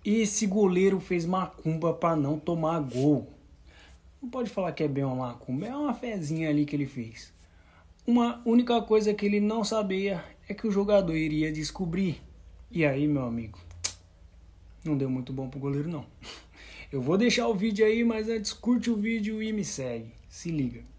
Esse goleiro fez macumba para não tomar gol. Não pode falar que é bem uma macumba, é uma fezinha ali que ele fez. Uma única coisa que ele não sabia é que o jogador iria descobrir. E aí, meu amigo, não deu muito bom pro goleiro não. Eu vou deixar o vídeo aí, mas antes curte o vídeo e me segue. Se liga.